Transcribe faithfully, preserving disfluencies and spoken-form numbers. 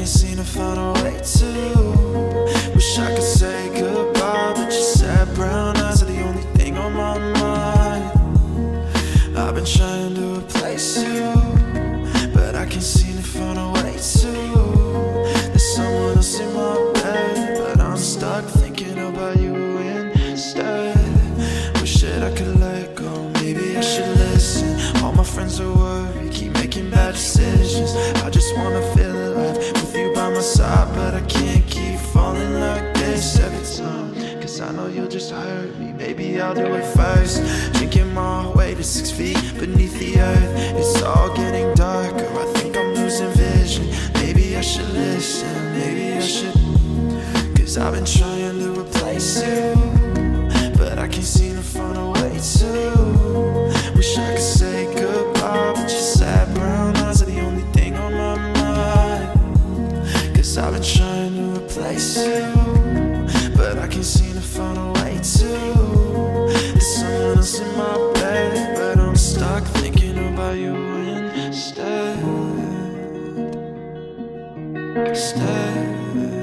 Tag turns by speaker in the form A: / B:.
A: seem to find a way to. Wish I could say goodbye, but your sad brown eyes are the only thing on my mind. I've been trying to replace you, but I can't seem to find a way to. There's someone else in my bed, but I'm stuck thinking about you instead. Wish that I could let go, maybe I should listen. All my friends are worried, keep making bad decisions. I just wanna feel alive with you by my side, but I can't keep falling like this every time, cause I know you'll just hurt me. Maybe I'll do it first, drinking my way to six feet beneath the earth. It's all getting darker, I think I'm losing vision. Maybe I should listen, maybe I should, cause I've been trying to replace you, but I can't seem to find a way to. Wish I could say goodbye, but your sad brown eyes are the only thing on my mind. Cause I've been trying to replace you, but I can't seem to find a way to. There's someone else in my bed, but I'm stuck thinking about you instead. Instead.